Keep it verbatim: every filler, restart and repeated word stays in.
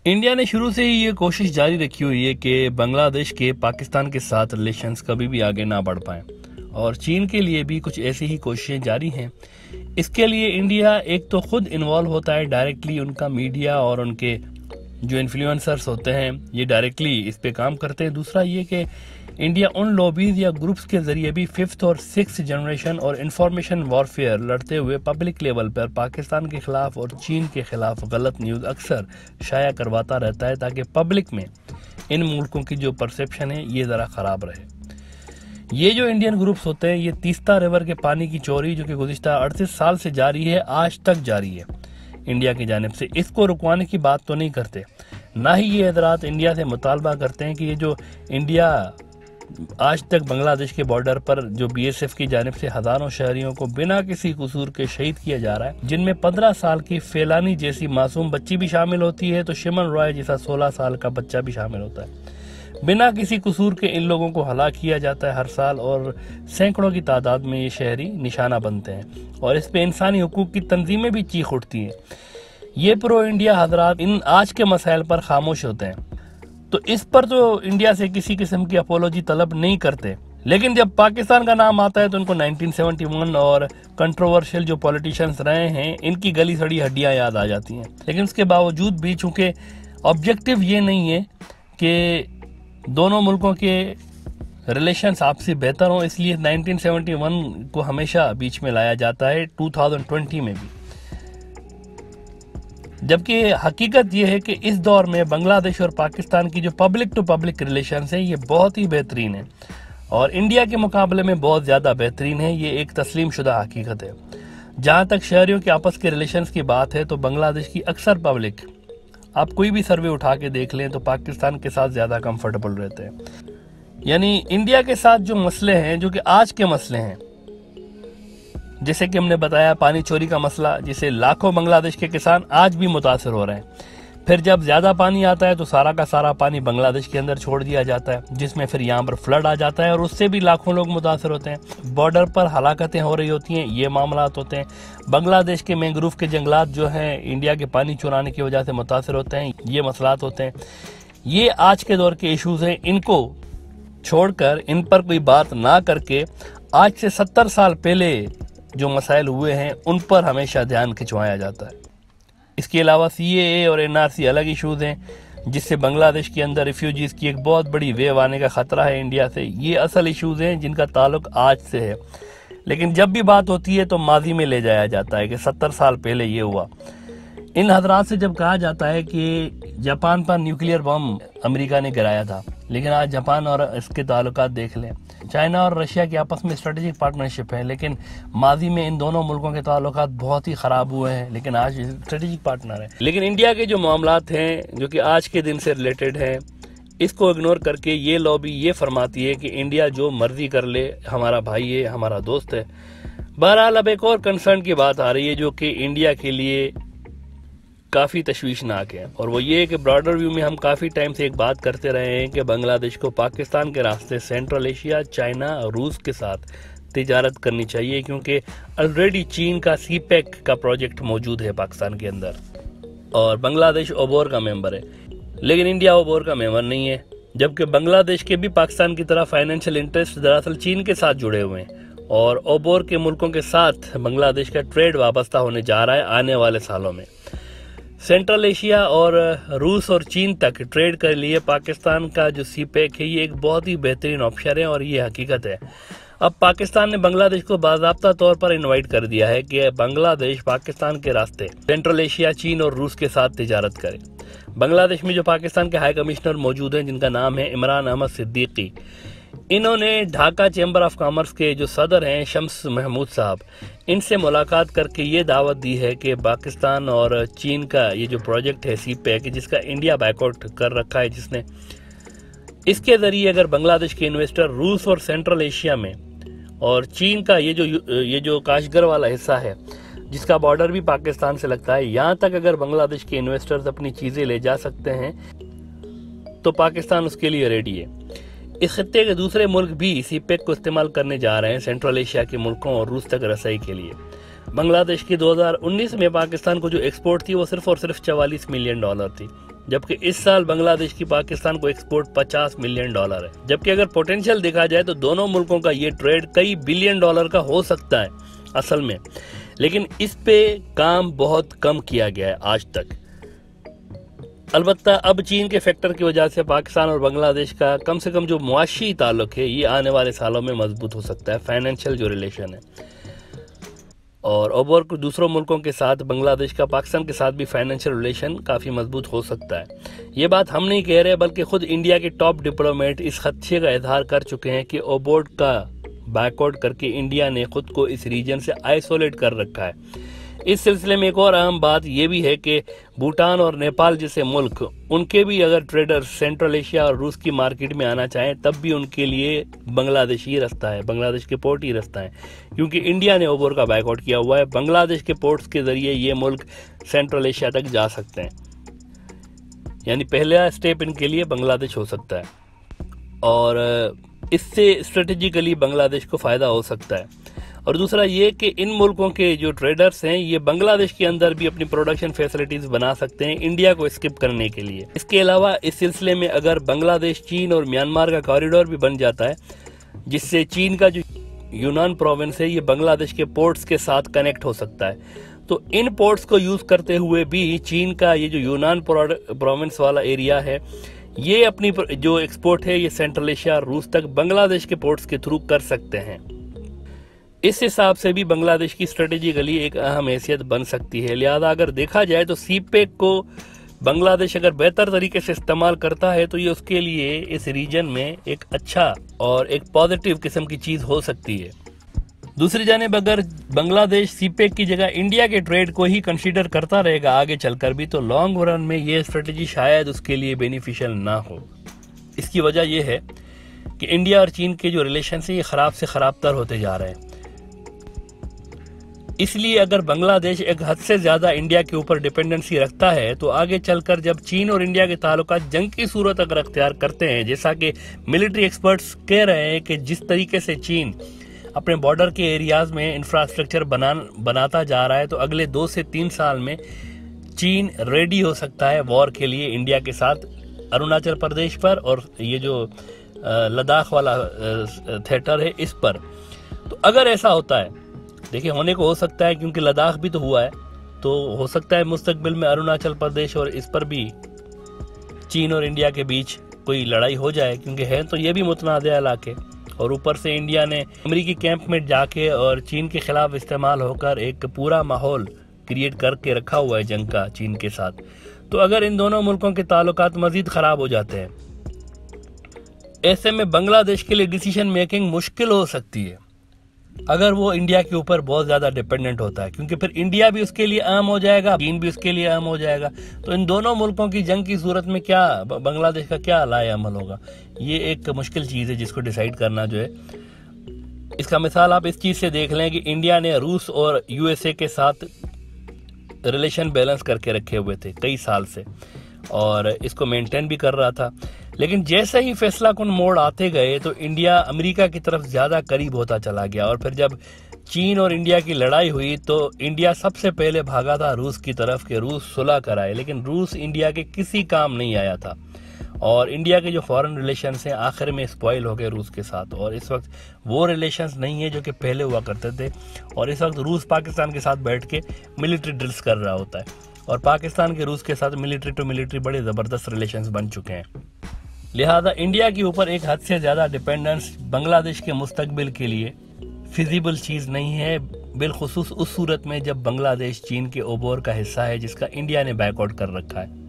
India ने शुरू से ही ये कोशिश जारी रखी हुई है कि बांग्लादेश के पाकिस्तान के साथ रिलेशंस कभी भी आगे ना बढ़ पाएं, और चीन के लिए भी कुछ ऐसी ही कोशिशें जारी हैं। इसके लिए इंडिया एक तो खुद इन्वॉल्व होता है डायरेक्टली, उनका मीडिया और उनके जो इन्फ्लुएंसर्स होते हैं ये डायरेक्टली इस पे काम करते हैं। दूसरा ये कि इंडिया उन लॉबीज या ग्रुप्स के जरिए भी फिफ्थ और सिक्स जनरेशन और इंफॉर्मेशन वॉरफेयर लड़ते हुए पब्लिक लेवल पर पाकिस्तान के खिलाफ और चीन के खिलाफ गलत न्यूज़ अक्सर शाया करवाता रहता है, ताकि पब्लिक में इन मुल्कों की जो परसेप्शन है ये ज़रा ख़राब रहे। ये जो इंडियन ग्रुप्स होते हैं ये तीस्ता रिवर के पानी की चोरी जो कि गुज़िश्ता अड़तीस साल से जारी है, आज तक जारी है इंडिया की जानिब से, इसको रुकवाने की बात तो नहीं करते। ना ही ये हजरात इंडिया से मुतालबा करते हैं कि ये जो इंडिया आज तक बांग्लादेश के बॉर्डर पर जो बीएसएफ की जानिब से हजारों शहरियों को बिना किसी कसूर के शहीद किया जा रहा है, जिनमें पंद्रह साल की फेलानी जैसी मासूम बच्ची भी शामिल होती है, तो शिमन रॉय जैसा सोलह साल का बच्चा भी शामिल होता है। बिना किसी कसूर के इन लोगों को हलाक किया जाता है हर साल, और सैकड़ों की तादाद में ये शहरी निशाना बनते हैं, और इस पे इंसानी हुकूक की तंजीमें भी चीख उठती हैं। ये प्रो इंडिया हजरात इन आज के मसाइल पर खामोश होते हैं, तो इस पर तो इंडिया से किसी किस्म की अपोलॉजी तलब नहीं करते, लेकिन जब पाकिस्तान का नाम आता है तो उनको नाइनटीन सेवेंटी वन और कंट्रोवर्शियल जो पॉलिटिशियंस रहे हैं इनकी गली सड़ी हड्डियां याद आ जाती हैं। लेकिन उसके बावजूद भी चूंकि ऑब्जेक्टिव ये नहीं है कि दोनों मुल्कों के रिलेशंस आपसी बेहतर हों, इसलिए नाइनटीन सेवेंटी वन को हमेशा बीच में लाया जाता है, टू थाउजेंड ट्वेंटी में भी। जबकि हकीकत यह है कि इस दौर में बांग्लादेश और पाकिस्तान की जो पब्लिक टू पब्लिक रिलेशंस हैं ये बहुत ही बेहतरीन है, और इंडिया के मुकाबले में बहुत ज़्यादा बेहतरीन है। ये एक तस्लीम शुदा हकीकत है। जहाँ तक शहरियों के आपस के रिलेशंस की बात है तो बांग्लादेश की अक्सर पब्लिक, आप कोई भी सर्वे उठा के देख लें तो पाकिस्तान के साथ ज़्यादा कंफर्टेबल रहते हैं। यानी इंडिया के साथ जो मसले हैं, जो कि आज के मसले हैं, जैसे कि हमने बताया पानी चोरी का मसला, जिसे लाखों बांग्लादेश के किसान आज भी मुतासर हो रहे हैं। फिर जब ज़्यादा पानी आता है तो सारा का सारा पानी बांग्लादेश के अंदर छोड़ दिया जाता है, जिसमें फिर यहाँ पर फ्लड आ जाता है और उससे भी लाखों लोग मुतासर होते हैं। बॉर्डर पर हलाकतें हो रही होती हैं, ये मामलात होते हैं। बांग्लादेश के मैंग्रोव के जंगलात जो हैं इंडिया के पानी चुराने की वजह से मुतासर होते हैं, ये मसलात होते हैं। ये आज के दौर के इशूज़ हैं, इनको छोड़कर, इन पर कोई बात ना करके आज से सत्तर साल पहले जो मसाइल हुए हैं उन पर हमेशा ध्यान खिंचवाया जाता है। इसके अलावा सीएए और एनआरसी अलग इशूज़ हैं, जिससे बांग्लादेश के अंदर रिफ्यूजीज़ की एक बहुत बड़ी वेव आने का ख़तरा है इंडिया से। ये असल इशूज़ हैं जिनका ताल्लुक आज से है, लेकिन जब भी बात होती है तो माजी में ले जाया जाता है कि सत्तर साल पहले ये हुआ। इन हजरात से जब कहा जाता है कि जापान पर न्यूक्लियर बम अमेरिका ने गिराया था, लेकिन आज जापान और इसके ताल्लुकात देख लें। चाइना और रशिया की आपस में स्ट्रेटेजिक पार्टनरशिप है, लेकिन माजी में इन दोनों मुल्कों के ताल्लुकात बहुत ही ख़राब हुए हैं, लेकिन आज स्ट्रेटेजिक पार्टनर है। लेकिन इंडिया के जो मामलात हैं जो कि आज के दिन से रिलेटेड हैं, इसको इग्नोर करके ये लॉबी ये फरमाती है कि इंडिया जो मर्जी कर ले, हमारा भाई है, हमारा दोस्त है। बहरहाल अब एक और कंसर्न की बात आ रही है जो कि इंडिया के लिए काफ़ी तशवीशनाक है, और वो ये है कि ब्रॉडर व्यू में हम काफ़ी टाइम से एक बात करते रहे हैं कि बांग्लादेश को पाकिस्तान के रास्ते सेंट्रल एशिया, चाइना और रूस के साथ तिजारत करनी चाहिए, क्योंकि ऑलरेडी चीन का सी पैक का प्रोजेक्ट मौजूद है पाकिस्तान के अंदर, और बांग्लादेश ओबोर का मेंबर है, लेकिन इंडिया ओबोर का मेंबर नहीं है। जबकि बांग्लादेश के भी पाकिस्तान की तरह फाइनेंशियल इंटरेस्ट दरअसल चीन के साथ जुड़े हुए हैं, और ओबोर के मुल्कों के साथ बांग्लादेश का ट्रेड वाबस्ता होने जा रहा है आने वाले सालों में। सेंट्रल एशिया और रूस और चीन तक ट्रेड के लिए पाकिस्तान का जो सी पैक है ये एक बहुत ही बेहतरीन ऑप्शन है, और ये हकीकत है। अब पाकिस्तान ने बांग्लादेश को बाज़ाब्ता तौर पर इनवाइट कर दिया है कि बांग्लादेश पाकिस्तान के रास्ते सेंट्रल एशिया, चीन और रूस के साथ तिजारत करे। बांग्लादेश में जो पाकिस्तान के हाई कमिश्नर मौजूद हैं, जिनका नाम है इमरान अहमद सिद्दीकी, इन्होंने ढाका चैम्बर ऑफ कॉमर्स के जो सदर हैं शम्स महमूद साहब, इनसे मुलाकात करके ये दावत दी है कि पाकिस्तान और चीन का ये जो प्रोजेक्ट है सी पैक, जिसका इंडिया बैकआउट कर रखा है जिसने, इसके ज़रिए अगर बांग्लादेश के इन्वेस्टर रूस और सेंट्रल एशिया में, और चीन का ये जो ये जो काशगर वाला हिस्सा है जिसका बॉर्डर भी पाकिस्तान से लगता है, यहाँ तक अगर बांग्लादेश के इन्वेस्टर्स अपनी चीज़ें ले जा सकते हैं तो पाकिस्तान उसके लिए रेडी है। इस खत्ते के दूसरे मुल्क भी सी पैक को इस्तेमाल करने जा रहे हैं सेंट्रल एशिया के मुल्कों और रूस तक रसाई के लिए। बांग्लादेश की दो हज़ार उन्नीस में पाकिस्तान को जो एक्सपोर्ट थी वो सिर्फ और सिर्फ चवालीस मिलियन डॉलर थी, جبکہ اس سال بنگلہ دیش کی پاکستان کو ایکسپورٹ پچاس ملین ڈالر ہے، جبکہ اگر پوٹینشیل دیکھا جائے تو دونوں ملکوں کا یہ ٹریڈ کئی بلین ڈالر کا ہو سکتا ہے اصل میں، لیکن اس پہ کام بہت کم کیا گیا ہے آج تک۔ البتہ اب چین کے فیکٹر کی وجہ سے پاکستان اور بنگلہ دیش کا کم سے کم جو معاشی تعلق ہے یہ آنے والے سالوں میں مضبوط ہو سکتا ہے، فائنینشیل جو ریلیشن ہے، اور اوبر کو دوسروں ملکوں کے ساتھ بنگلہ دیش کا پاکستان کے ساتھ بھی فائنینشیل ریلیشن کافی مضبوط ہو سکتا ہے۔ یہ بات ہم نہیں کہہ رہے بلکہ خود انڈیا کے ٹاپ ڈپلومیٹ اس خدشے کا اظہار کر چکے ہیں کہ اوبورڈ کا بیک آؤٹ کر کے انڈیا نے خود کو اس ریجن سے آئسولیٹ کر رکھا ہے۔ اس سلسلے میں ایک اور اہم بات یہ بھی ہے کہ بھوٹان اور نیپال جیسے ملک، ان کے بھی اگر ٹریڈر سینٹرل ایشیا اور روس کی مارکیٹ میں آنا چاہیں تب بھی ان کے لیے بنگلہ دیش ہی رستہ ہے، بنگلہ دیش کے پورٹ ہی رستہ ہے، کیونکہ انڈیا نے اوبر کا بیک آؤٹ کیا ہوا ہے۔ بنگلہ دیش کے پورٹس کے ذریعے یہ ملک سینٹرل ایشیا تک جا سکتے ہیں، یعنی پہلا اسٹیپ ان کے لیے بنگلہ دیش ہو سکتا ہے، اور اس سے اسٹریٹجیکلی بنگلہ دیش کو فائدہ ہو سکتا ہے۔ اور دوسرا یہ کہ ان ملکوں کے جو ٹریڈرز ہیں یہ بنگلہ دیش کے اندر بھی اپنی پروڈکشن فیسلٹیز بنا سکتے ہیں انڈیا کو اسکپ کرنے کے لیے۔ اس کے علاوہ اس سلسلے میں اگر بنگلہ دیش چین اور میانمار کا کوریڈور بھی بن جاتا ہے، جس سے چین کا جو یونان پروونس ہے یہ بنگلہ دیش کے پورٹس کے ساتھ کنیکٹ ہو سکتا ہے، تو ان پورٹس کو یوز کرتے ہوئے بھی چین کا یہ جو یونان پروونس والا ایریا ہے یہ اپنی جو ایکسپورٹ ہے یہ سینٹرل ایشیا اور روس تک بنگلہ دیش کے پورٹس کے تھرو کر سکتے ہیں۔ اس حساب سے بھی بنگلہ دیش کی اسٹریٹجیکلی ایک اہم حیثیت بن سکتی ہے، لہذا اگر دیکھا جائے تو سی پیک کو بنگلہ دیش اگر بہتر طریقے سے استعمال کرتا ہے تو یہ اس کے لیے اس ریجن میں ایک اچھا اور ایک پازیٹیو قسم کی چیز ہو سکتی ہے۔ دوسری جانب اگر بنگلہ دیش سی پیک کی جگہ انڈیا کے ٹریڈ کو ہی کنسیڈر کرتا رہے گا آگے چل کر بھی تو لانگ رن میں یہ اسٹریٹجی شاید اس کے لیے بینیفیشل نہ ہو۔ اس کی وجہ یہ ہے کہ انڈیا اور چین کے جو ریلیشنز ہیں یہ خراب سے خراب تر ہوتے جا رہے ہیں، اس لیے اگر بنگلہ دیش ایک حد سے زیادہ انڈیا کے اوپر ڈیپینڈنسی رکھتا ہے تو آگے چل کر جب چین اور انڈیا کے تعلقات جنگ کی صورت اگر اختیار کرتے ہیں، جیسا کہ ملٹری ایکسپرٹس کہہ رہے ہیں کہ جس طریقے سے چین اپنے بارڈر کے ایریاز میں انفراسٹرکچر بناتا جا رہا ہے تو اگلے دو سے تین سال میں چین ریڈی ہو سکتا ہے وار کے لیے انڈیا کے ساتھ اروناچل پردیش پر اور یہ جو لداخ والا تھیٹر ہے اس پر۔ تو اگر ایسا ہوتا ہے، دیکھیں ہونے کو ہو سکتا ہے کیونکہ لداخ بھی تو ہوا ہے، تو ہو سکتا ہے مستقبل میں اروناچل پردیش اور اس پر بھی چین اور انڈیا کے بیچ کوئی لڑائی ہو جائے، کیونکہ ہے تو یہ بھی متنازع علاقے، اور اوپر سے انڈیا نے امریکی کیمپ میں جا کے اور چین کے خلاف استعمال ہو کر ایک پورا ماحول کریٹ کر کے رکھا ہوا ہے جنگ کا چین کے ساتھ۔ تو اگر ان دونوں ملکوں کے تعلقات مزید خراب ہو جاتے ہیں، ایسے میں بنگلہ دیش کے لیے ڈیسیشن میکنگ مشکل ہو سکتی ہے اگر وہ انڈیا کے اوپر بہت زیادہ ڈیپینڈنٹ ہوتا ہے، کیونکہ پھر انڈیا بھی اس کے لیے اہم ہو جائے گا، چین بھی اس کے لیے اہم ہو جائے گا، تو ان دونوں ملکوں کی جنگ کی صورت میں کیا بنگلہ دیش کا کیا لائے عمل ہوگا، یہ ایک مشکل چیز ہے جس کو ڈیسائیڈ کرنا جو ہے۔ اس کا مثال آپ اس چیز سے دیکھ لیں کہ انڈیا نے روس اور یو ایس اے کے ساتھ ریلیشن بیلنس کر کے رکھے ہوئے تھے کئی سال سے، اور اس کو مینٹین بھی کر رہا تھا، لیکن جیسے ہی فیصلہ کن موڑ آتے گئے تو انڈیا امریکہ کی طرف زیادہ قریب ہوتا چلا گیا، اور پھر جب چین اور انڈیا کی لڑائی ہوئی تو انڈیا سب سے پہلے بھاگا تھا روس کی طرف کہ روس صلح کرائے، لیکن روس انڈیا کے کسی کام نہیں آیا تھا، اور انڈیا کے جو فارن ریلیشنز ہیں آخر میں اسپوائل ہو گئے روس کے ساتھ، اور اس وقت وہ ریلیشنز نہیں ہیں جو کہ پہلے ہوا کرتے تھے، اور اس وقت روس پاکستان کے ساتھ بیٹھ کے ملٹری ڈرلز کر رہا ہوتا ہے، اور پاکستان کے روس کے ساتھ ملٹری ٹو ملٹری بڑے زبردست ریلیشنز بن چکے ہیں۔ لہذا انڈیا کے اوپر ایک حد سے زیادہ ڈیپینڈنس بنگلہ دیش کے مستقبل کے لیے فیزیبل چیز نہیں ہے، بالخصوص اس صورت میں جب بنگلہ دیش چین کے اوبور کا حصہ ہے جس کا انڈیا نے بیک آؤٹ کر رکھا ہے۔